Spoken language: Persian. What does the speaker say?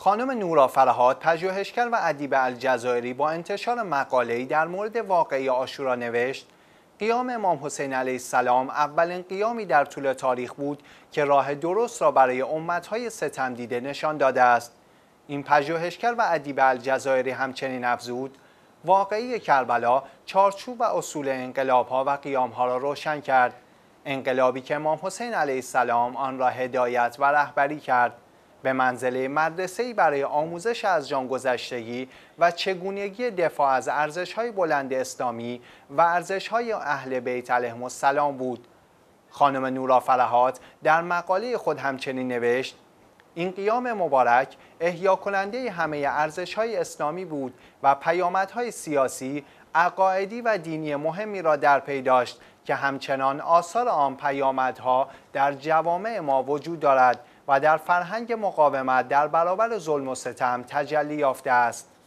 خانم نورا فرهاد، پژوهشگر و ادیب الجزایری، با انتشار مقاله‌ای در مورد واقعه عاشورا نوشت: قیام امام حسین علیه السلام اولین قیامی در طول تاریخ بود که راه درست را برای امت‌های ستم دیده نشان داده است. این پژوهشگر و ادیب الجزایری همچنین افزود: واقعه کربلا چارچوب و اصول انقلاب‌ها و قیام‌ها را روشن کرد. انقلابی که امام حسین علیه السلام آن را هدایت و رهبری کرد، به منزله مدرسه‌ای برای آموزش از جانگذشتگی و چگونگی دفاع از ارزش‌های بلند اسلامی و ارزش‌های اهل بیت علیهم السلام بود. خانم نورا فرهاد در مقاله خود همچنین نوشت: این قیام مبارک احیا کننده همه ارزش‌های اسلامی بود و پیامدهای سیاسی، عقائدی و دینی مهمی را در پی داشت که همچنان آثار آن پیامدها در جوامع ما وجود دارد و در فرهنگ مقاومت در برابر ظلم و ستم تجلی یافته است.